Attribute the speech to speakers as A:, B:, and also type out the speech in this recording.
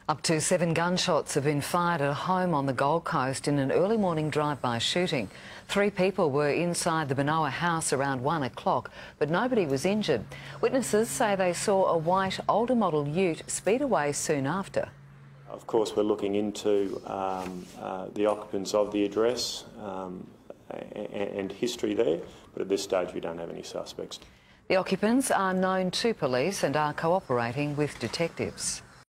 A: Up to 7 gunshots have been fired at a home on the Gold Coast in an early morning drive-by shooting. 3 people were inside the Benowa house around 1 o'clock, but nobody was injured. Witnesses say they saw a white older model ute speed away soon after.
B: Of course, we're looking into the occupants of the address and history there, but at this stage we don't have any suspects.
A: The occupants are known to police and are cooperating with detectives.